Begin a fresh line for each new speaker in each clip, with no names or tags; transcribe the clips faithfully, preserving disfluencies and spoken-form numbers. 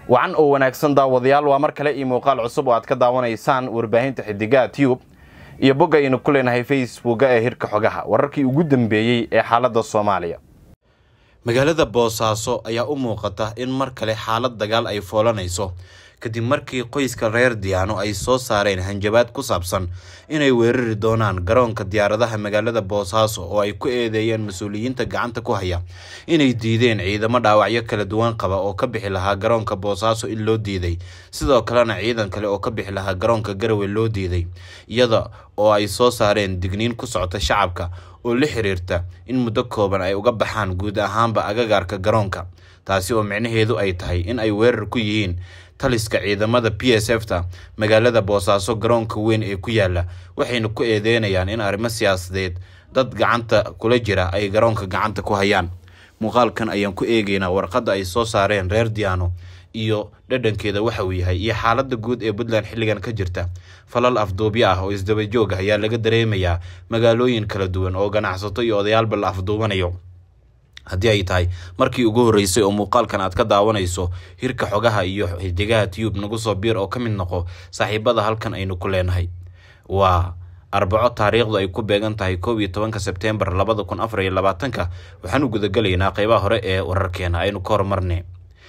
وعن oo wanaagsan daawadayaal waa mar kale ii muuqaal cusub oo aad ka daawanaysaan warbaahinta xidigaha Tube iyo bogga aynu ku leenahay Facebook ee hirka xogaha wararkii ugu dambeeyay ee xaaladda Soomaaliya. magaalada Boosaaso ayaa u muuqata in mar kale xaalad dagaal ay foolanayso kadib markii qoyska reer Diyaano ay soo saareen hanjabaad ku saabsan inay weerari doonaan garoonka diyaaradaha magaalada Boosaaso oo ay ku eedeeyeen mas'uuliyiinta gacanta ku haya inay diideen ciidamo dhaawacyo kala duwan qaba oo ka bixi lahaa garoonka Boosaaso in loo diiday sidoo kalena ciidan kale oo ka bixi lahaa garoonka Garowe loo diiday iyada oo ay soo saareen digniin ku socota shacabka oo la xiriirta in muddo kooban ay uga baxaan guud ahaanba agagaarka garoonka taasi oo micnaheedu ay tahay in ay weerar ku yihiin taliska ciidamada P S F ta magaalada Boosaaso garoonka weyn ee ku yaala waxayna ku eedeynayaan in arrimo siyaasadeed dad gacanta kula jira ay garoonka gacanta ku hayaan. muuqaalkan ayaan ku eegaynaa warqadda ay soo saareen reer Diyaano iyo dhadhankeeda waxa uu yahay iyo xaaladda guud ee Puntland xilligan ka jirta. falal afduubyo ah oo isdaba joog ah ayaa laga dareemayaa magaalooyin kala duwan oo ganacsato iyo odayaalba la afduubanayo. haddii ay tahay markii ugu horeysay oo muuqaalkan aad ka daawanayso hirka xogaha iyo xidigaha Tube nagu soo biir oo ka mid noqo saaxiibada halkan aynu ku leenahay. waa arbaco taariikhdu ay ku beegan tahay koob iyo tobanka Sebtembar labada kun afar iyo labaatanka waxaan u gudagalaynaa qaybaha hore ee wararkeena aynu ka hormarnay.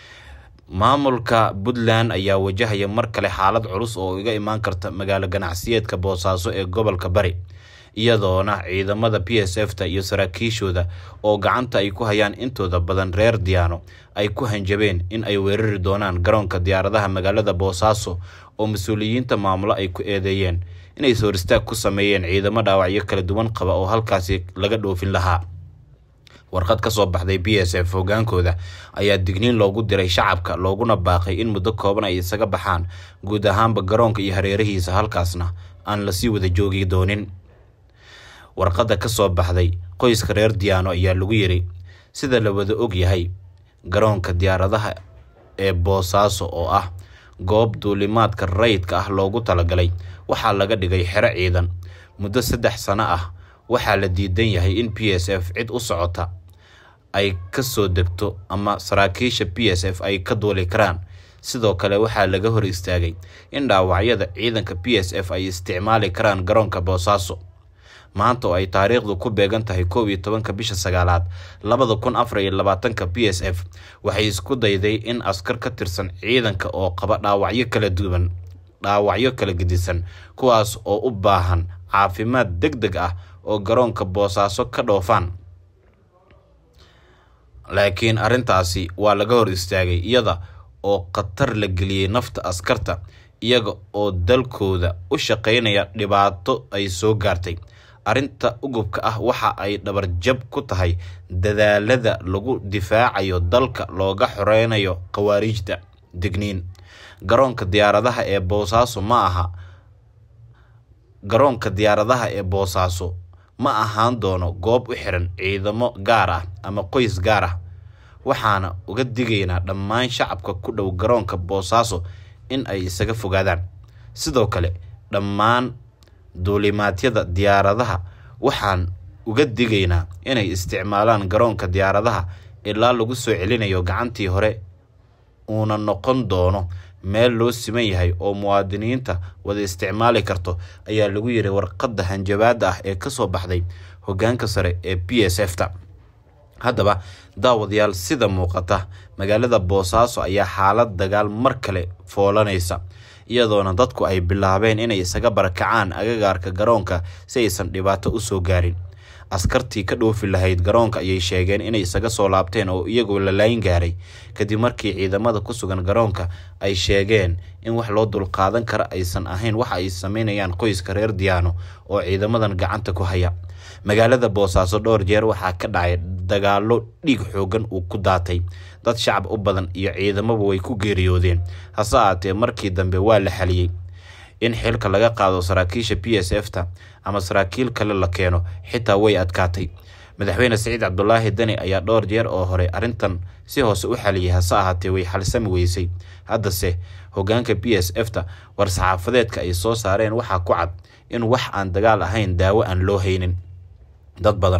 maamulka Puntland ayaa wajahaya mar kale xaalad culus oo iga imaan karta magaalo ganacsiyeedka Boosaaso ee gobolka Bari iyadoona ciidamada P S F ta iyo saraakiishooda oo gacanta ay ku hayaan intooda badan reer Diyaano ay ku hanjabeen in ay weerari doonaan garoonka diyaaradaha magaalada Boosaaso oo mas'uuliyiinta maamula ay ku eedeeyeen inay soo ristaag ku sameeyeen ciidamo dhaawacyo kala duwan qaba oo halkaasi laga dhoofin lahaa. warqad ka soo baxday P S F hogaankooda ayaa digniin loogu diray shacabka looguna baaqay in muddo kooban ay isaga baxaan guud ahaanba garoonka iyo hareerihiisa halkaasna aan la sii wada joogi doonin. warqadda ka soo baxday qoyska reer Diyaano ayaa lagu yiri sida la wada og yahay garoonka diyaaradaha ee Boosaaso oo ah goob duulimaadka rayidka ah loogu talagalay waxaa laga dhigay xero ciidan muddo saddex sano ah waxaa la diidan yahay in P S F cid u socota ay ka soo degto ama saraakiisha P S F ay ka duuli karaan. sidoo kale waxaa laga hor istaagay in dhaawacyada ciidanka P S F ay isticmaali karaan garoonka Boosaaso. maanta oo ay taariikhdu ku beegan tahay koob iyo tobanka bisha sagaalaad labada kun afar iyo labaatanka P S F waxay isku dayday in askar ka tirsan ciidanka oo qaba dhaawacyo kala duwan dhaawacyo kala gedisan kuwaas oo u baahan caafimaad degdeg ah oo garoonka Boosaaso ka dhoofaan. laakiin arintaasi waa laga hor istaagay iyada oo qatar la geliyay nafta askarta iyaga oo dalkooda u shaqeynaya dhibaato ay soo gaartay. arinta ugubka ah waxa ay dhabar jab ku tahay dadaalada lagu difaacayo dalka looga xoreynayo qawaariijta. digniin garoonka diyaaradaha ee Boosaaso ma aha garoonka diyaaradaha ee Boosaaso ma ahaan doono goob u xiran ciidamo gaar ah ama qoys gaar ah. waxaana uga digaynaa dhammaan shacabka ku dhow garoonka Boosaaso in ay isaga fogaadaan. sidoo kale dhammaan duulimaadyada diyaaradaha waxaan uga digaynaa inay isticmaalaan garoonka diyaaradaha ilaa lagu soo celinayo gacantii hore uuna noqon doono meel loo siman yahay oo muwaadiniinta wada isticmaali karto ayaa lagu yiri warqadda hanjabaadda ah ee ka soo baxday hogaanka sare ee P S F ta. haddaba daawadayaal sida muuqata magaalada Boosaaso ayaa xaalad dagaal mar kale foolanaysa iyadoona dadku ay bilaabeen inay isaga barakacaan agagaarka garoonka si aysan dhibaato u soo gaarin. askartii ka dhoofi lahayd garoonka ayay sheegeen inay isaga soo laabteen oo iyagoo la laayin gaaray kadib markii ciidamada ku sugan garoonka ay sheegeen in wax loo dul qaadan kara aysan ahayn waxa ay sameynayaan qoyska reer Diyaano oo ciidamadan gacanta ku haya. magaalada Boosaaso dhowr jeer waxaa ka dhacay dagaallo dhiig xoogan uu ku daatay dad shacab u badan iyo ciidamadu way ku geeriyoodeen. hase ahaatee markii dambe waa la xaliyay in xilka laga qaado saraakiisha P S F ta ama saraakiil kale la keeno xitaa way adkaatay. madaxweyne Saciid Cabdullaahi Dani ayaa dhowr jeer oo hore arintan si hoose u xaliyay hase ahaatee way xalsami weysay. haddase hogaanka P S F ta war saxaafadeedka ay soo saareen waxaa ku cad in wax aan dagaal ahayn daawo aan loo haynin. dad badan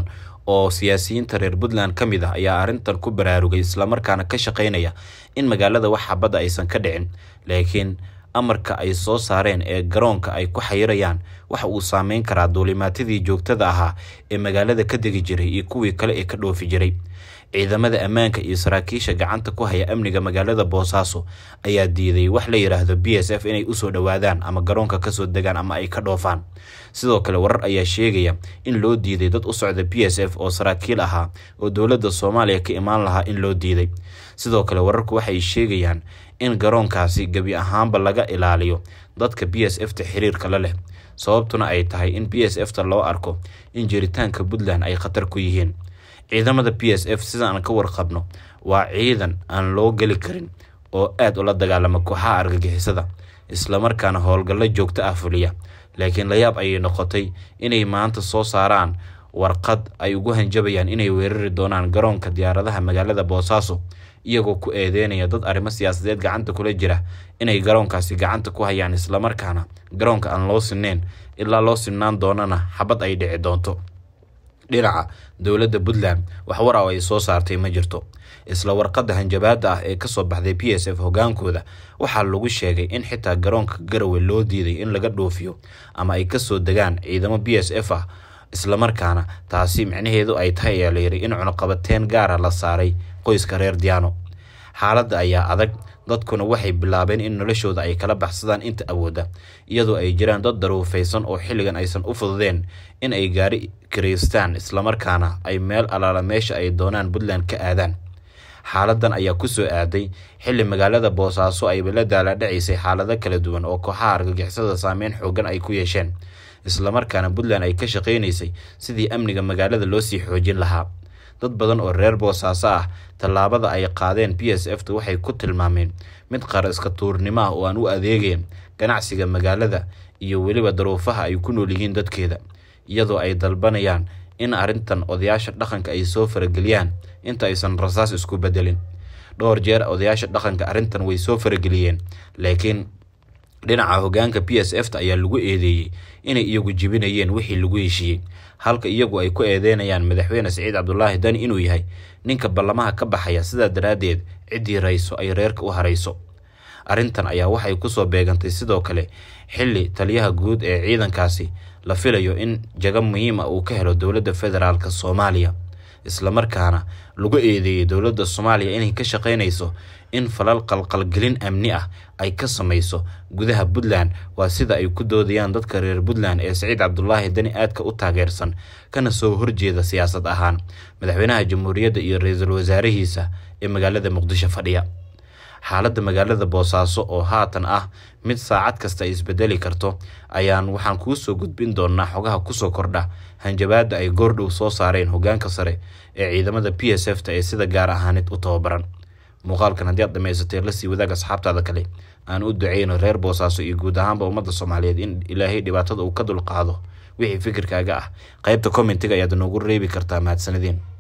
oo siyaasiyiinta reer Puntland ka mid ah ayaa arrintan ku baraarugay isla markaana ka shaqeynaya in magaalada wax xabad aysan ka dhicin, laakiin amarka ay soo saareen ee garoonka ay ku xayirayaan waxa uu saameyn karaa duulimaatadii joogtada ahaa ee magaalada ka degi jiray iyo kuwii kale ee ka dhoofi jiray. ciidamada ammaanka iyo saraakiisha gacanta ku haya amniga magaalada Boosaaso ayaa diiday wax la yiraahdo B S F inay u soo dhawaadaan ama garoonka ka soo degaan ama ay ka dhoofaan. sidoo kale warar ayaa sheegaya in loo diiday dad u socda B S F oo saraakiil ahaa oo dowladda Soomaaliya ka imaan lahaa in loo diiday. sidoo kale wararku waxay sheegayaan in garoonkaasi gabi ahaanba laga ilaaliyo dadka B S F ta xiriirka la leh, sababtuna ay tahay in B S F ta loo arko in jiritaanka Puntland ay khatar ku yihiin. ciidamada B S F sida aan ka warqabno waa ciidan aan loo gali karin oo aad ula dagaalama kooxaha argagixisada isla markaana howlgallo joogto ah fuliya, laakiin la yaab ay noqotay inay maanta soo saaraan warqad ay ugu hanjabayaan inay weerari doonaan garoonka diyaaradaha magaalada Boosaaso, iyagoo ku eedeynaya dad arrimo siyaasadeed gacanta kula jira inay garoonkaasi gacanta ku hayaan isla markaana garoonka aan loo sineen ilaa loo sinaan doonana xabad ay dhici doonto. dhinaca dowladda Puntland wax war ah ay soo saartay ma jirto. isla warqadda hanjabaada ah ee ka soo baxday B S F hogaankooda waxaa lagu sheegay in xitaa garoonka Garowe loo diiday in laga dhoofiyo ama ay ka soo degaan ciidamo B S F ah, isla markaana taasi macnaheedu ay tahay ayaa la yiri in cunaqabateen gaar ah la saaray qoyska reer Diyaano. xaaladda ayaa adag, dadkuna waxay bilaabeen in noloshooda ay kala baxsadaan inta awooda, iyadoo ay jiraan dad daruufaysan oo xilligan aysan u fududeen in ay gaari kireystaan isla markaana ay meel alaala meesha ay doonaan Puntland ka aadaan. xaaladan ayaa ku soo aaday xilli magaalada Boosaaso ay la daala dhacisay xaalado kala duwan oo kooxaha argagixisada saameyn xoogan ay ku yeesheen, isla markaana Puntland ay ka shaqeynaysay sidii amniga magaalada loo sii xoojin lahaa. dad badan oo reer Boosaaso ah tallaabada ay qaadeen B S F ta waxay ku tilmaameen mid qaar iska tuurnimo ah oo aan u adeegeen ganacsiga magaalada iyo weliba daruufaha ay ku nool yihiin dadkeeda, iyadoo ay dalbanayaan in arrintan odayaasha dhaqanka ay soo farageliyaan inta aysan rasaas isku bedelin. dhowr jeer odayaasha dhaqanka arrintan way soo farageliyeen, laakiin dhinaca hogaanka B S F ta ayaa lagu eedeeyay inay iyagu jibinayeen wixii lagu heshiiyay, halka iyagu ay ku eedeynayaan madaxweyne Siciid Cabdullaahi Dani inuu yahay ninka ballamaha ka baxaya, sidaa daraadeed cidii rayso ay reerka u harayso. arrintan ayaa waxay ku soo beegantay sidoo kale xilli taliyaha guud ee ciidankaasi la filayo in jaga muhiim ah uu ka helo dowladda federaalka Soomaaliya, isla markaana lagu eedeeyay dowladda Soomaaliya inay ka shaqeynayso in falal qalqalgelin amni ah ay ka samayso gudaha Puntland. waa sida ay ku doodayaan dadka reer Puntland ee Siciid Cabdullaahi Dani aadka u taageersan kana soo horjeeda siyaasad ahaan madaxweynaha jamhuuriyadda iyo ra'iisul wasaarihiisa ee magaalada Muqdisho fadhiya. xaaladda magaalada Boosaaso oo haatan ah mid saacad kasta isbedeli karto ayaan waxaan kuu soo gudbin doonaa xogaha ku soo kordha hanjabaada ay goordhow soo saareen hogaanka sare ee ciidamada B S F ta ee sida gaar ahaaneed u tababaran. muuqaalkan haddii aad dhamaysatay la sii wadaag asxaabtaada kale, aan u duceyno reer Boosaaso iyo guud ahaanba ummadda Soomaaliyeed in Ilaahay dhibaatada uu ka dulqaado. wixii fikirkaaga ah qaybta commentiga ayaad noogu reebi kartaa. mahadsanidin.